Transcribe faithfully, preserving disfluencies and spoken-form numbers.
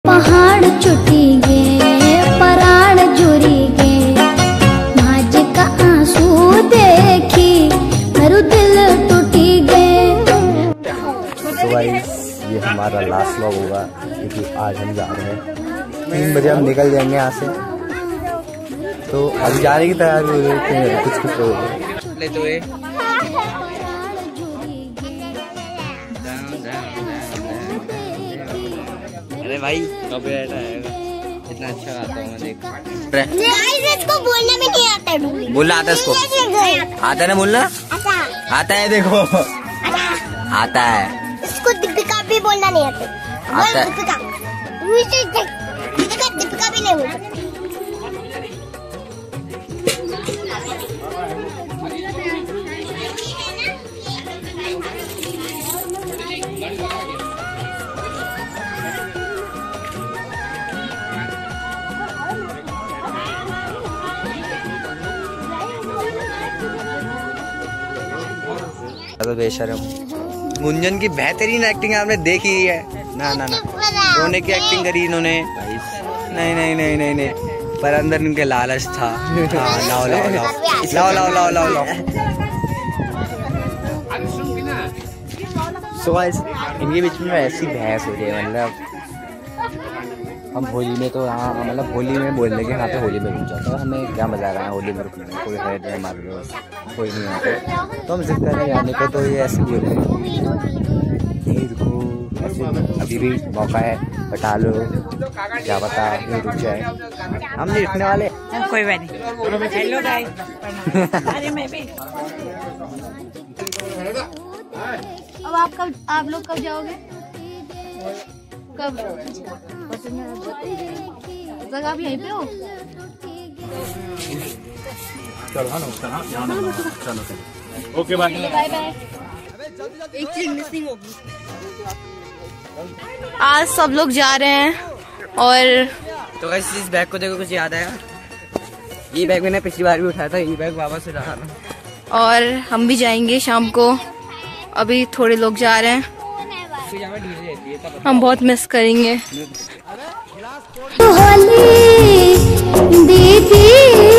पहाड़ चुटी गे पराण जुरी गे माज का आंसू देखी मेरू दिल टूटी गे। तो गाइस ये हमारा लास्ट व्लॉग होगा क्योंकि आज हम जा रहे हैं तीन बजे हम निकल जाएंगे यहाँ से। तो अभी जाने की तैयारी हो रही है कुछ कुछ लोग ले तो ये अरे भाई कब इतना अच्छा गाता हूँ मैं देख। इसको बोलना भी नहीं आता है। बोलना आता है इसको? आता है ना बोलना? आता है देखो आता है। इसको दीपिका भी बोलना नहीं आता। आता है दीपिका दीपिका दीपिका भी नहीं बोलता। तो बेशरम गुंजन की बेहतरीन एक्टिंग आपने देखी है ना ना ना रोने की एक्टिंग करी इन्होंने। नहीं नहीं नहीं नहीं नहीं पर अंदर इनके लालच था। हाँ लाओ लाओ लाओ लाओ लाओ लाओ लाओ। सो गाइस इनके बीच में ऐसी बहस हो रही है। मतलब हम होली में तो यहाँ मतलब होली में बोल रहे यहाँ पे होली में रुक जाता है। हमें क्या मजा आ रहा है होली में रुकने में? कोई है नहीं हमारे दोस्त कोई नहीं यहाँ पे तो हम जिद कर रहे हैं आने को। तो ये ऐसे बोल रहे हैं रुको ऐसे अभी भी मौका है बता लो क्या बता ये रुक जाए। हम नहीं रुकने वाले कोई बात नहीं। हेलो गाइस अरे मैं भी अब आप कब आप लोग कब जाओगे? कब जगह आप यहीं पे हो? Okay bye bye bye. एक चीज मिसिंग होगी। आज सब लोग जा रहे हैं और तो गाइस इस बैग को देखो कुछ याद आया? ये बैग मैंने पिछली बार भी उठाया था। ये बैग वापस उठा रहा था। और हम भी जाएंगे शाम को। अभी थोड़े लोग जा रहे हैं। हम बहुत मिस करेंगे होली दीदी।